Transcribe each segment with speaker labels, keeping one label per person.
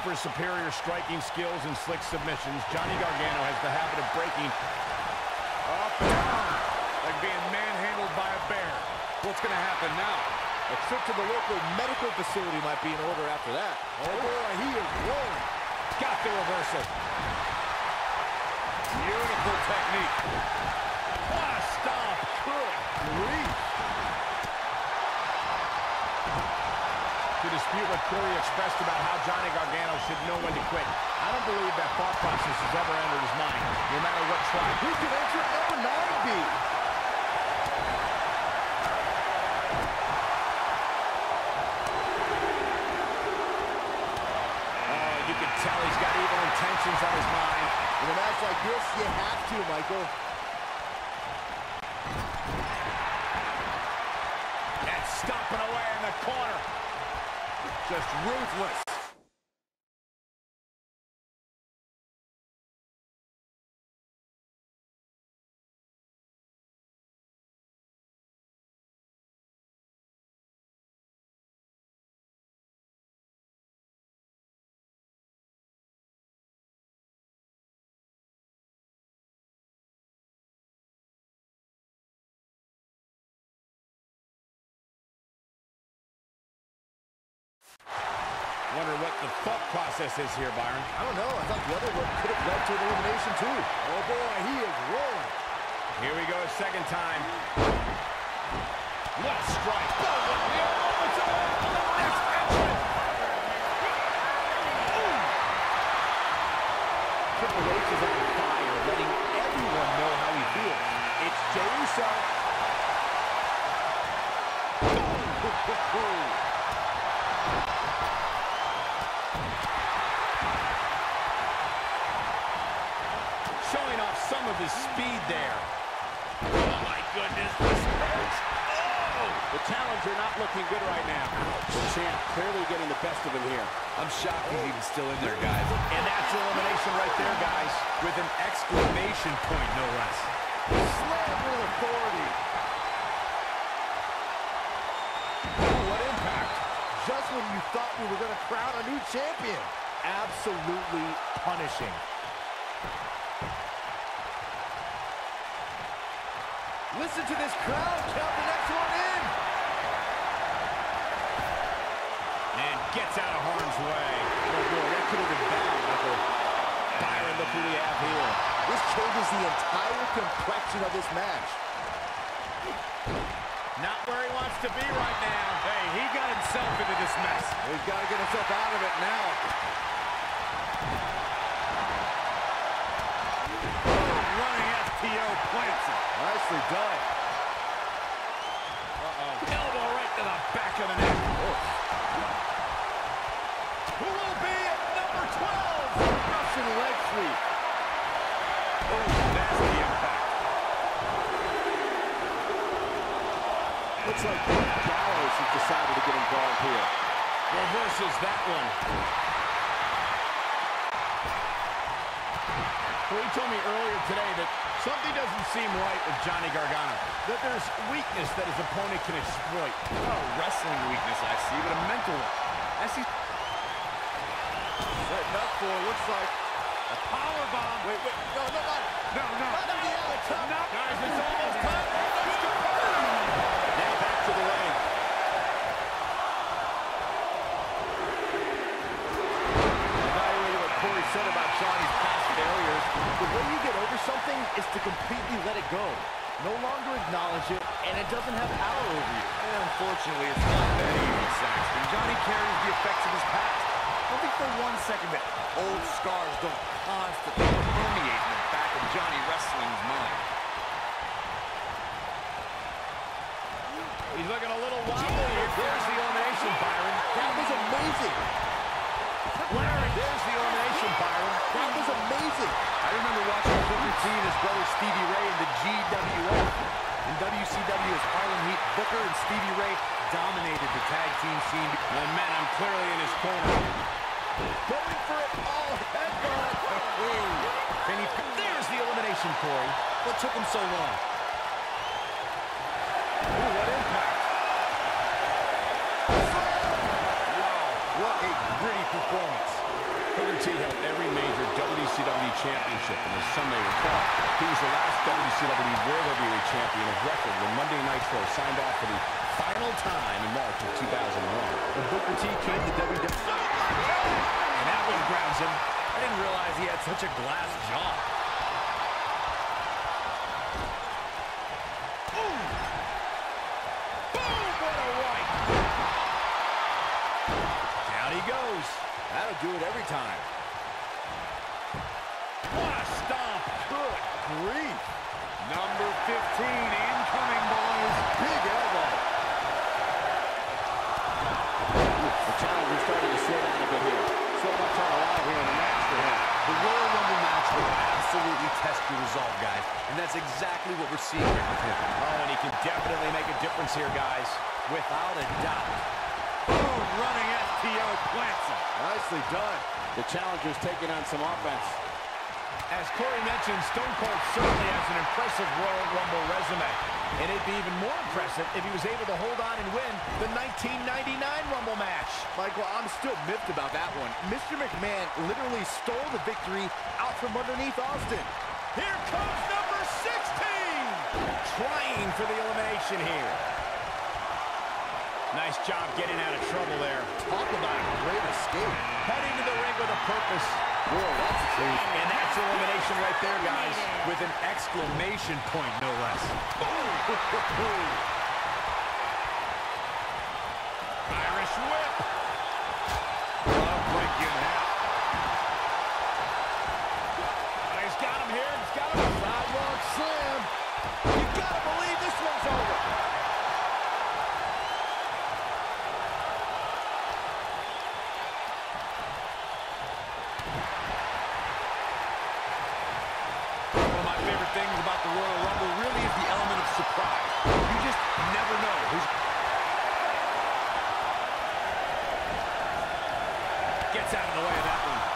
Speaker 1: for his superior striking skills and slick submissions, Johnny Gargano has the habit of breaking up and down, like being manhandled by a bear.
Speaker 2: What's going to happen now? A trip to the local medical facility might be in order after that. Oh boy, he is rolling.
Speaker 1: Got the reversal. Beautiful technique. What a stop. Good grief. To dispute what Corey expressed about how Johnny Gargano should know when to quit, I don't believe that thought process has ever entered his mind, no matter what tribe.
Speaker 2: Who can enter number 9 be?
Speaker 1: Oh, you can tell he's got evil intentions on his mind.
Speaker 2: In a match like this, you have to, Michael.
Speaker 1: And stomping away in the corner. Just ruthless. Wonder what the thought process is here, Byron.
Speaker 2: I don't know. I thought the other one could have led to an elimination, too. Oh, boy, he is rolling.
Speaker 1: Here we go, second time. What a strike.
Speaker 2: Triple H is on fire, letting everyone know how he feels. It's Jey Uso.
Speaker 1: Showing off some of his speed there. Oh, my goodness. This hurts. Oh!
Speaker 2: The challenger not looking good right now. The champ clearly getting the best of him here.
Speaker 3: I'm shocked he's even still in there, guys.
Speaker 1: And that's elimination right there, guys. With an exclamation point, no less.
Speaker 2: Slam with authority.
Speaker 1: Oh, what impact.
Speaker 2: Just when you thought we were going to crown a new champion.
Speaker 1: Absolutely punishing.
Speaker 2: Listen to this crowd count the next one in.
Speaker 1: And gets out of harm's way.
Speaker 2: Oh boy, that could have been bad, Michael.
Speaker 1: Byron, look who we have here.
Speaker 2: This changes the entire complexion of this match.
Speaker 1: Not where he wants to be right now. Hey, he got himself into this mess.
Speaker 2: He's got to get himself out of it now.
Speaker 1: Running FTO plants it.
Speaker 2: Nicely done.
Speaker 1: Elbow right to the back of the neck. Who will be at number 12?
Speaker 2: Russian leg sweep.
Speaker 1: Oh, nasty impact.
Speaker 2: Looks like Gallows has decided to get involved here.
Speaker 1: Reverses that one. Well, he told me earlier today that something doesn't seem right with Johnny Gargano. That there's weakness that his opponent can exploit.
Speaker 3: Not a wrestling weakness I see, but a mental one. I see.
Speaker 2: Setting up for, looks like,
Speaker 1: A power bomb.
Speaker 2: wait, no.
Speaker 1: No.
Speaker 2: Not the Alex, huh?
Speaker 1: Guys, it's almost time. Now back to the ring. Evaluating what Corey said about Johnny's past failures, the way you get over something is to completely let it go. No longer acknowledge it, and it doesn't have power over you.
Speaker 3: And unfortunately, it's not that easy, Saxton. Johnny carries the effects of his past. Don't think for 1 second that old scars don't constantly permeate in the back of Johnny Wrestling's mind.
Speaker 1: He's looking a little wobbly here. There's the elimination, Byron.
Speaker 2: That was amazing.
Speaker 1: Larry, there's the elimination, Byron.
Speaker 2: That was amazing.
Speaker 3: I remember watching Booker T and his brother Stevie Ray in the GWF. In WCW as Harlem Heat, Booker and Stevie Ray dominated the tag team scene.
Speaker 1: Momentum clearly in his corner.
Speaker 2: Going for it all. Headbutt.
Speaker 1: Can he? There's the elimination, Corey.
Speaker 3: What took him so long?
Speaker 1: Ooh, what impact.
Speaker 2: Wow, what a gritty performance. Booker T held every major WCW championship, and as some may recall, he was the last WCW World Heavyweight Champion of record when Monday Nitro signed off for the final time in March of 2001.
Speaker 1: When Booker T came to WWE,
Speaker 3: And that one grabs him. I didn't realize he had such a glass jaw. Boom! Boom! What a right! Down he goes.
Speaker 1: that'll do it every time.
Speaker 3: What a stomp.
Speaker 1: Good grief.
Speaker 3: Number 15 incoming, boys.
Speaker 1: Big elbow. The challenger's starting to slow down a bit here. So much on the line here in the match for him.
Speaker 3: The Royal Rumble match will absolutely test your resolve, guys. And that's exactly what we're seeing here with him.
Speaker 2: Oh, and he can definitely make a difference here, guys.
Speaker 3: Without a doubt. Boom, running FTO plants him.
Speaker 1: Nicely done. The challenger's taking on some offense.
Speaker 2: As Corey mentioned, Stone Cold certainly has an impressive Royal Rumble resume. And it'd be even more impressive if he was able to hold on and win the 1999 Rumble match.
Speaker 1: Michael, I'm still miffed about that one. Mr. McMahon literally stole the victory out from underneath Austin.
Speaker 2: Here comes number 16! Trying for the elimination here. Nice job getting out of trouble there.
Speaker 1: Talk about a great escape.
Speaker 2: Heading to the ring with a purpose.
Speaker 1: Whoa, that's crazy.
Speaker 2: And that's elimination right there, guys.
Speaker 3: With an exclamation point, no less.
Speaker 2: Irish whip. Oh, break you in half. Oh, he's got him here. He's got him.
Speaker 1: Sidewalk slam. You gotta believe this one's over.
Speaker 2: One of my favorite things about the Royal Rumble really is the element of surprise. You just never know who's... Gets out of the way of that one.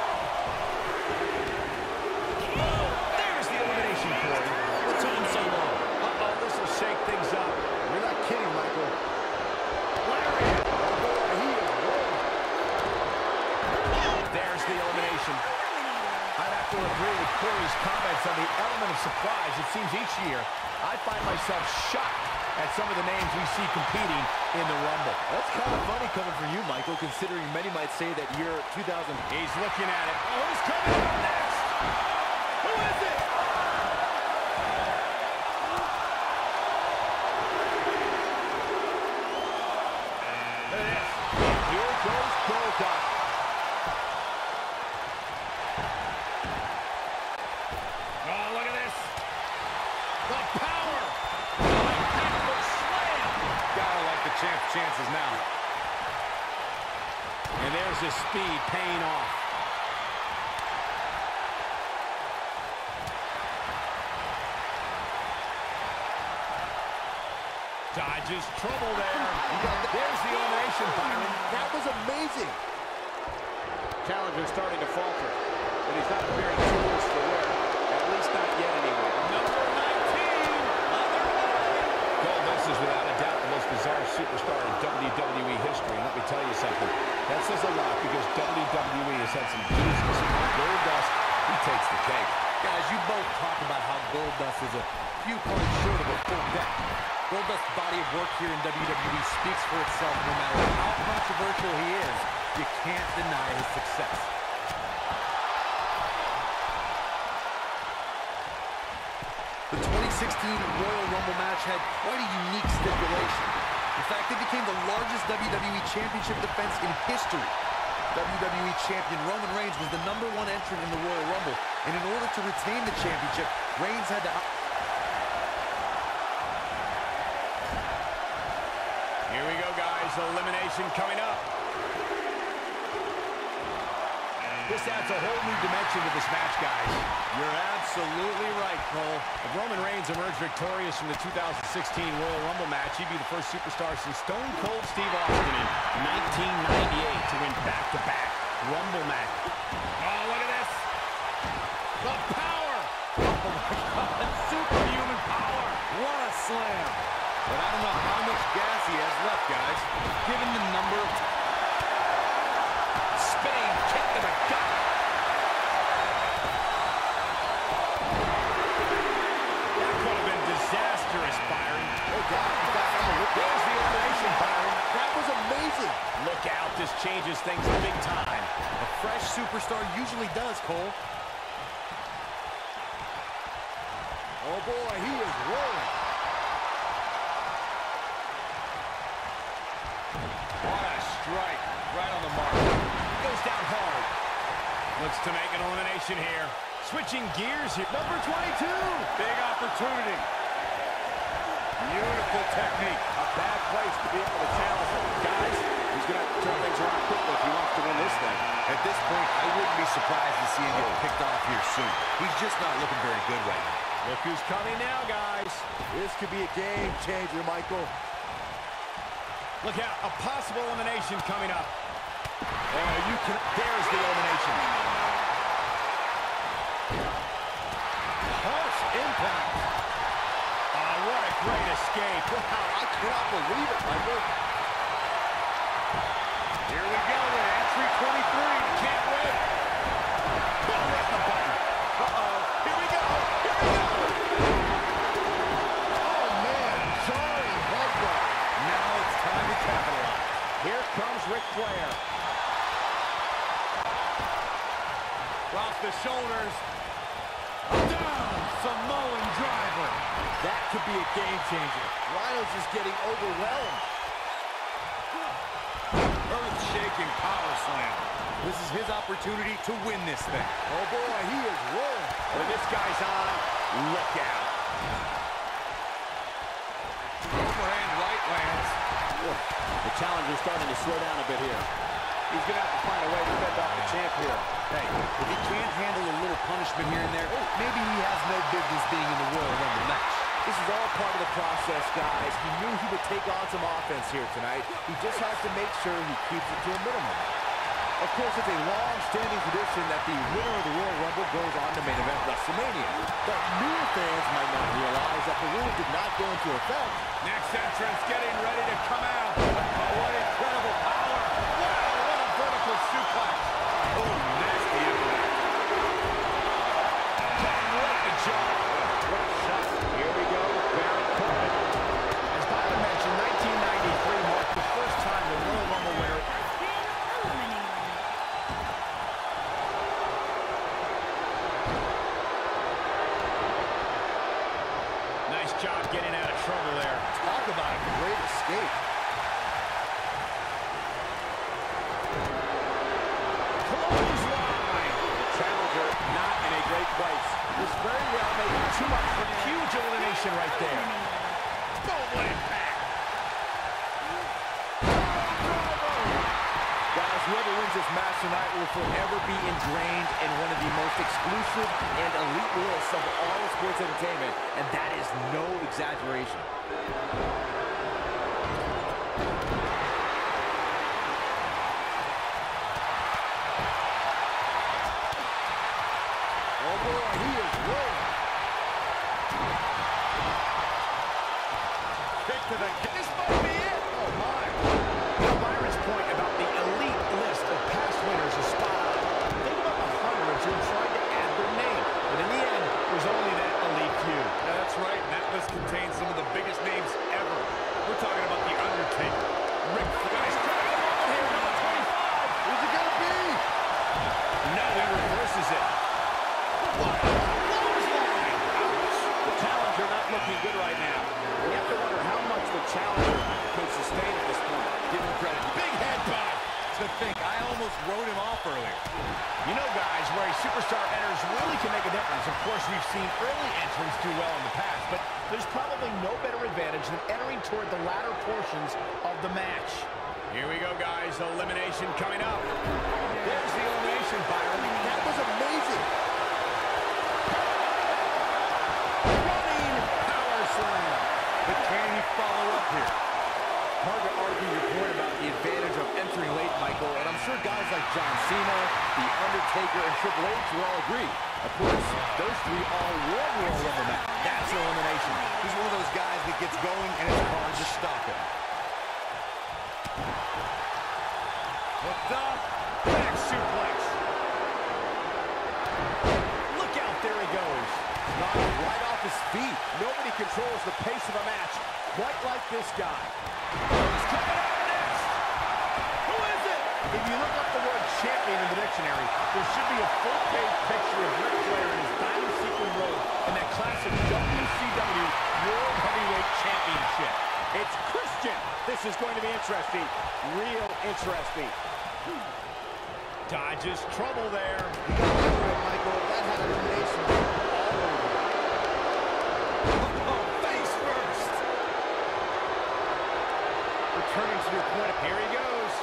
Speaker 2: There's the elimination, Corey. What time so long? Uh-oh, this will shake things up.
Speaker 1: You're not kidding, Michael.
Speaker 2: Lariat.
Speaker 1: Oh, boy, he is rolling.
Speaker 2: There's the elimination. I'd have to agree with Corey's comments on the element of surprise. It seems each year I find myself shocked at some of the names we see competing in the Rumble.
Speaker 1: That's kind of funny coming from you, Michael, considering many might say that year 2000.
Speaker 2: He's looking at it. Oh, who's coming up next? Who is it? There it is.
Speaker 1: Here goes Goldust.
Speaker 2: Oh, look at this. The power. Impactful slam. Gotta like the champ's chances now. And there's his speed paying off. Dodges trouble there. There's the elimination, Byron.
Speaker 1: That was amazing. Challenger starting to falter, but he's not appearing too loose for wear. At least not yet, anyway.
Speaker 2: Number 19, underway. Goldust is without a doubt the most bizarre superstar in WWE history. And let me tell you something, that says a lot because WWE has had some doozies. Goldust, he takes the cake.
Speaker 3: Guys, you both talk about how Goldust is a few points short of a full deck. Goldust's body of work here in WWE speaks for itself. No matter how controversial he is, you can't deny his success. The 2016 Royal Rumble match had quite a unique stipulation. In fact, it became the largest WWE Championship defense in history. WWE Champion Roman Reigns was the #1 entrant in the Royal Rumble, and in order to retain the championship, Reigns had to...
Speaker 2: Here we go, guys. Elimination coming up. This adds a whole new dimension to this match, guys.
Speaker 3: You're absolutely right, Cole.
Speaker 2: If Roman Reigns emerged victorious from the 2016 Royal Rumble match, he'd be the first superstar since Stone Cold Steve Austin in 1998 to win back-to-back Rumble match. Oh, look at this. The power.
Speaker 3: Oh, my God. Superhuman power. What a slam. But I don't know how much gas he has left, guys. Given the number of...
Speaker 2: Spinning kick to the changes things big time.
Speaker 3: A fresh superstar usually does, Cole.
Speaker 1: Oh, boy, he is rolling.
Speaker 2: What a strike. Right on the mark. Goes down hard. Looks to make an elimination here. Switching gears here.
Speaker 1: Number 22.
Speaker 2: Big opportunity. Beautiful technique.
Speaker 1: A bad place to be able to challenge him. Guys, he's going to have to turn things around quickly if he wants to win this thing.
Speaker 3: At this point, I wouldn't be surprised to see him get picked off here soon. He's just not looking very good right now.
Speaker 2: Look who's coming now, guys.
Speaker 1: This could be a game changer, Michael.
Speaker 2: Look out, a possible elimination coming up. There's the elimination.
Speaker 1: Harsh impact.
Speaker 2: Oh, what a great escape.
Speaker 1: Wow, I cannot believe it, Michael.
Speaker 2: Here we go with entry 23. Can't wait. Boom, right in the button. Uh-oh. Here we go. Here we go.
Speaker 1: Oh, man. Sorry, Michael.
Speaker 3: Now it's time to capitalize.
Speaker 1: Here comes Ric Flair.
Speaker 2: Across the shoulders.
Speaker 1: Down, Samoan driver. That could be a game changer. Rhino's just getting overwhelmed.
Speaker 3: Earth-shaking power slam. This is his opportunity to win this thing.
Speaker 1: Oh, boy, he is rolling.
Speaker 2: When this guy's on, look out.
Speaker 3: Overhand right lands.
Speaker 1: The challenger's starting to slow down a bit here. He's going to have to find a way to fend off the champ here.
Speaker 3: Hey, if he can't handle a little punishment here and there, maybe he has no business being in the Royal Rumble match.
Speaker 1: This is all part of the process, guys. He knew he would take on some offense here tonight. He just has to make sure he keeps it to a minimum. Of course, it's a long-standing tradition that the winner of the Royal Rumble goes on to main event WrestleMania. But newer fans might not realize that the rule did not go into effect.
Speaker 2: Next entrance getting ready to come out. Oh, what incredible power. Wow, what a vertical suplex. Oh, nasty impact. What a job.
Speaker 1: What a shot. Here we go. Baron Corbin.
Speaker 2: As Byron mentioned, 1993 marked the first time the Royal Rumble winner job getting out of trouble there.
Speaker 1: Talk about a great escape.
Speaker 2: Clothesline. The challenger not in a great place.
Speaker 1: This very well may be too much for
Speaker 2: a huge elimination right there. Boom, what impact.
Speaker 1: Guys, whoever wins this match tonight will forever be ingrained in one of the most exclusive and elite lists of all of sports entertainment, and that is no exaggeration. Oh boy, he is rolling.
Speaker 2: Kick to the... This might be it. Oh my. Byron's point about the elite list of past winners is spot on. Think about the hundreds who tried to add their name, but in the end, there's only that elite few.
Speaker 3: Yeah, that's right, and that list contains some of the biggest names ever. We're talking about The Undertaker, Ric Flair.
Speaker 2: Here, number 25.
Speaker 1: Who's it gonna be?
Speaker 2: No, he reverses it. What a clothesline. Ouch. The challenger not looking good right now.
Speaker 1: We have to wonder how much the challenger could sustain at this point.
Speaker 3: Give him credit.
Speaker 2: Big headbutt.
Speaker 3: To think, I almost wrote him off earlier.
Speaker 2: You know, guys, where a superstar enters really can make a difference. Of course, we've seen early entrants do well in the past, but there's probably no better advantage than entering toward the latter portions of the match. Here we go, guys. Elimination coming up. There's the elimination, Byron.
Speaker 1: That was amazing.
Speaker 2: Running power slam.
Speaker 3: But can he follow up here?
Speaker 1: Hard to argue your point about the advantage of entering late, Michael, and I'm sure guys like John Cena, The Undertaker, and Triple H will all agree. Of course, those three all won Royal Rumble match.
Speaker 2: That's an elimination.
Speaker 3: He's one of those guys that gets going and it's hard to stop him.
Speaker 2: Hooked up. Back suplex. Look out, there he goes.
Speaker 1: Knocked right off his feet. Nobody controls the pace of a match quite like this guy.
Speaker 2: Who's coming up next? Who is it? If you look up the word champion in the dictionary, there should be a full-page picture of Ric Flair in his diamond sequin robe and that classic WCW World Heavyweight Championship. It's Christian. This is going to be interesting. Real interesting. Dodges trouble there.
Speaker 1: You got to remember it, Michael. That had elimination all over.
Speaker 2: Oh, face first. Returning to the point. Here he goes.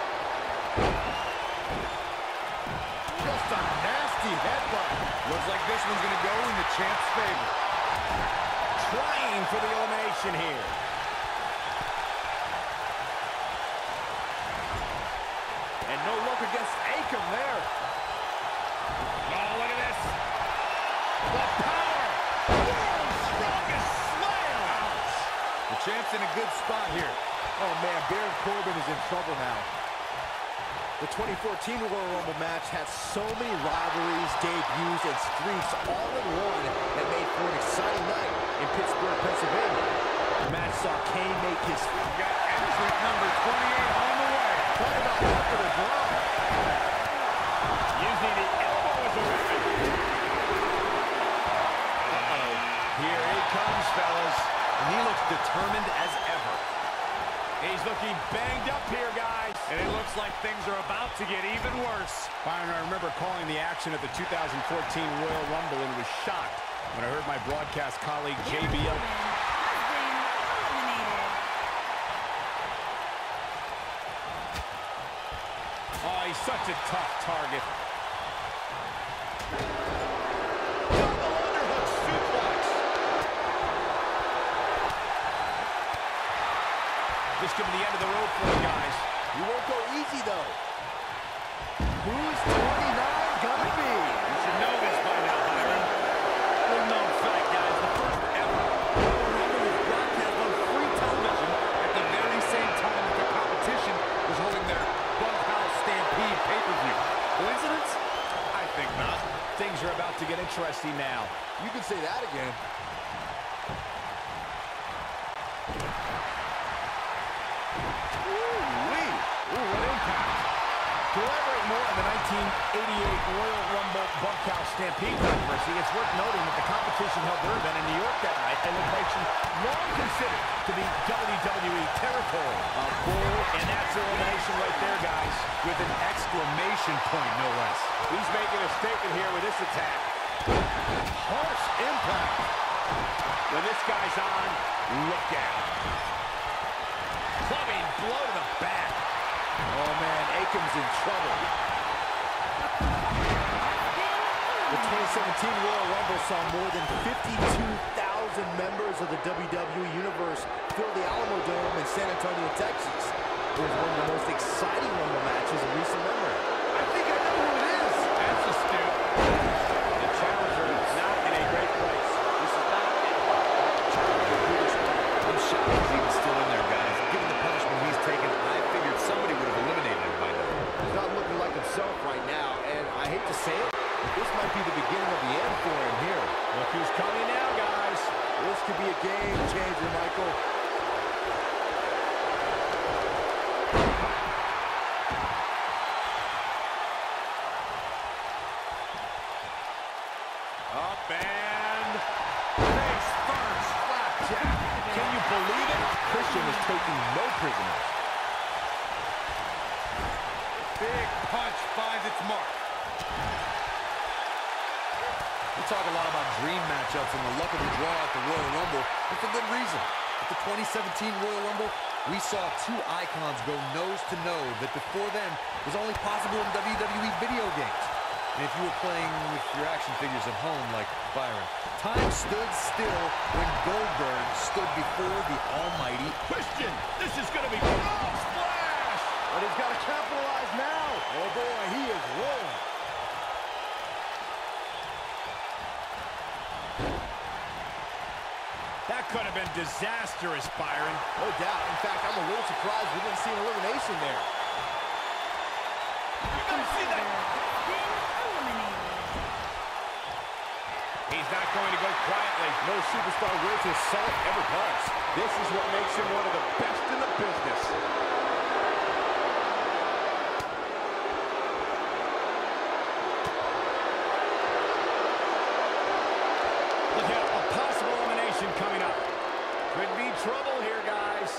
Speaker 3: Just a nasty headbutt. Looks like this one's going to go in the champ's favor.
Speaker 2: Trying for the elimination here.
Speaker 1: And no look against Akam there.
Speaker 2: Oh, look at this. The power. World's strongest slam.
Speaker 3: The champ's in a good spot here.
Speaker 1: Oh, man, Baron Corbin is in trouble now. The 2014 Royal Rumble match had so many rivalries, debuts, and streaks all in one that made for an exciting night in Pittsburgh, Pennsylvania. The match saw Kane make his...
Speaker 2: We got entrant number 28 on the way.
Speaker 1: Talk about after the draw.
Speaker 2: Using the elbow as a weapon. Uh-oh. Here he comes, fellas.
Speaker 3: And he looks determined as ever.
Speaker 2: He's looking banged up here, guys.
Speaker 4: And it looks like things are about to get even worse.
Speaker 2: Byron, I remember calling the action at the 2014 Royal Rumble and was shocked when I heard my broadcast colleague JBL. Oh, he's such a tough target. Double underhook suplex. This could be the end of the road for the guys.
Speaker 1: You won't go easy, though. Who's 29 gonna be?
Speaker 4: You should know this by now, Byron. Well-known fact, guys. The first ever Royal Rumble was broadcast on free television at the very same time that the competition was holding their Bunkhouse Stampede pay-per-view. Coincidence? I think not.
Speaker 2: Things are about to get interesting now.
Speaker 1: You can say that again.
Speaker 2: Ooh, what impact. To elaborate more on the 1988 Royal Rumble Bunkhouse Stampede controversy, it's worth noting that the competition held their event in New York that night, a location long considered to be WWE territory.
Speaker 1: A bull,
Speaker 2: and that's elimination right there, guys.
Speaker 3: With an exclamation point, no less.
Speaker 2: He's making a statement here with this attack. Harsh impact. When this guy's on, look out. Clubbing blow to the back.
Speaker 1: oh man, Akam's in trouble. The 2017 Royal Rumble saw more than 52,000 members of the WWE Universe fill the Alamo Dome in San Antonio, Texas. It was one of the most exciting Rumble matches in recent memory.
Speaker 3: I think I know who it is.
Speaker 2: That's astute. The challenger is not in a great place.
Speaker 3: This is not I'm shocked he's even still in there, guys. Given the punishment he's taken, I figured somebody would have eliminated him by now.
Speaker 1: He's not looking like himself right now, and I hate to say it, but this might be the beginning of the end for him here.
Speaker 2: Look who's coming now, guys.
Speaker 1: This could be a game changer, Michael.
Speaker 2: Up and face first, flapjack. Can you believe it?
Speaker 1: Christian is taking no prisoners.
Speaker 3: Big punch finds its mark. We talk a lot about dream matchups and the luck of the draw at the Royal Rumble, and for good reason. At the 2017 Royal Rumble, we saw two icons go nose-to-nose that before then was only possible in WWE video games. And if you were playing with your action figures at home like Byron, time stood still when Goldberg stood before the almighty
Speaker 2: Christian, this is going to be oh, splash!
Speaker 1: But he's got to capitalize now. Oh boy, he is rolling.
Speaker 2: That could have been disastrous, Byron.
Speaker 1: No doubt. In fact, I'm a little surprised we didn't see an elimination there.
Speaker 2: You're going to see that. He's not going to go quietly.
Speaker 1: No superstar wears his salt ever does.
Speaker 2: This is what makes him one of the best in the business. Could be trouble here, guys.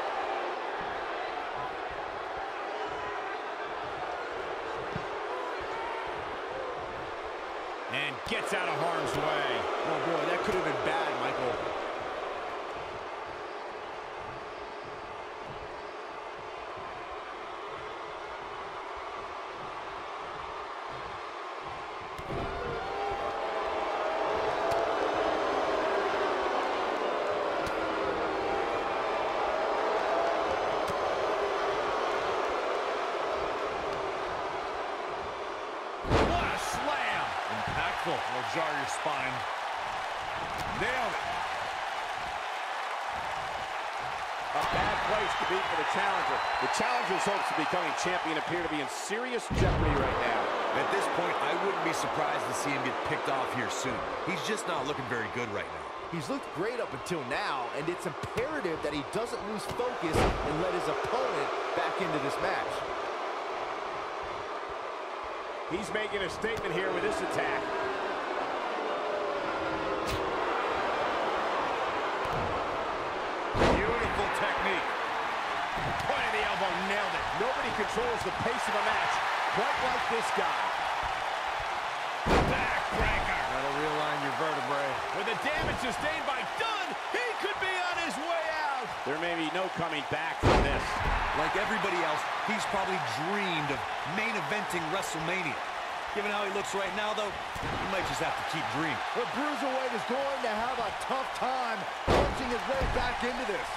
Speaker 2: And gets out of harm's way.
Speaker 1: Oh, boy, that could have been bad, Michael.
Speaker 4: Will jar your spine. Nailed it.
Speaker 1: A bad place to be for the challenger. The challenger's hopes of becoming champion appear to be in serious jeopardy right now.
Speaker 3: At this point, I wouldn't be surprised to see him get picked off here soon. He's just not looking very good right now.
Speaker 1: He's looked great up until now, and it's imperative that he doesn't lose focus and let his opponent back into this match.
Speaker 2: He's making a statement here with this attack.
Speaker 4: Beautiful technique.
Speaker 2: Point of the elbow, nailed it.
Speaker 1: Nobody controls the pace of a match quite like this guy.
Speaker 2: Backbreaker.
Speaker 4: That'll realign your vertebrae.
Speaker 2: With the damage sustained by Dunn, he could be on his way out. There may be no coming back from this.
Speaker 3: Like everybody else, he's probably dreamed of main eventing WrestleMania. Given how he looks right now, though, he might just have to keep dreaming.
Speaker 1: The Bruiserweight is going to have a tough time punching his way back into this.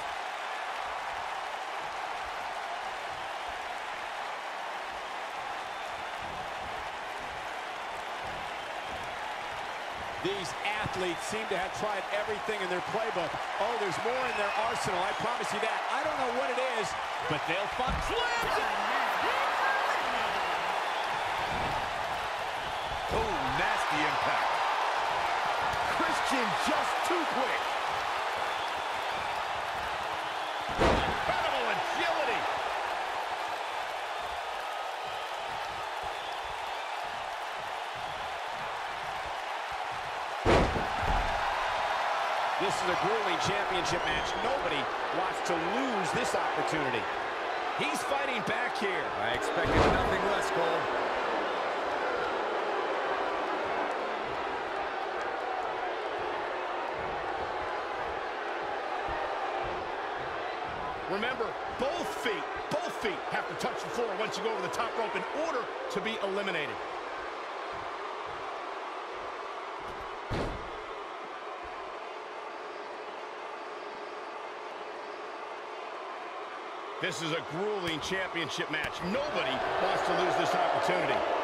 Speaker 2: These athletes seem to have tried everything in their playbook. Oh, there's more in their arsenal, I promise you that. I don't know what it is, but they'll find. Slams it!
Speaker 3: Oh, nasty impact.
Speaker 1: Christian just too quick.
Speaker 2: Incredible agility. This is a grueling championship match. Nobody wants to lose this opportunity. He's fighting back here.
Speaker 3: I expected nothing less, Cole.
Speaker 2: Remember, both feet have to touch the floor once you go over the top rope in order to be eliminated. This is a grueling championship match. Nobody wants to lose this opportunity.